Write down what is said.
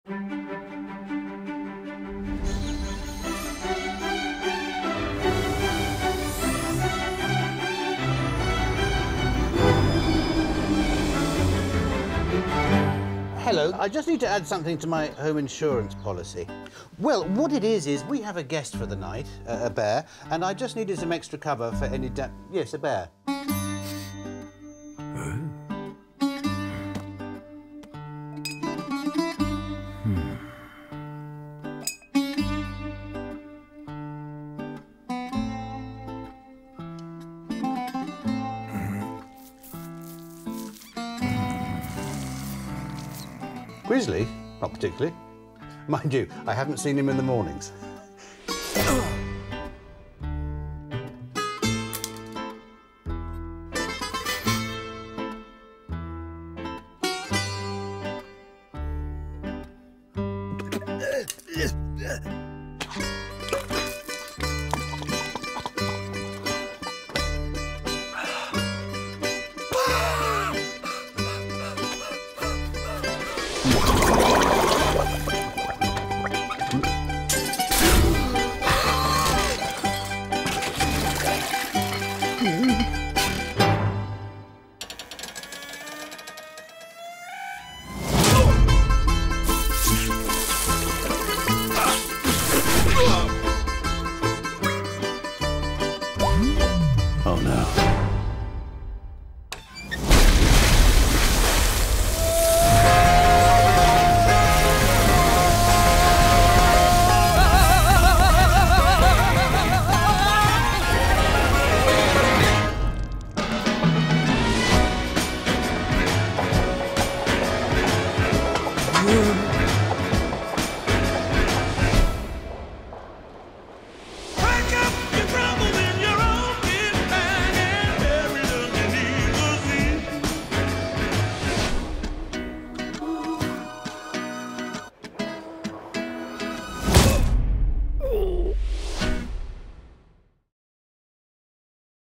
Hello, I just need to add something to my home insurance policy. Well, what it is we have a guest for the night, a bear, and I just needed some extra cover for any Yes, a bear. Grizzly? Not particularly. Mind you, I haven't seen him in the mornings.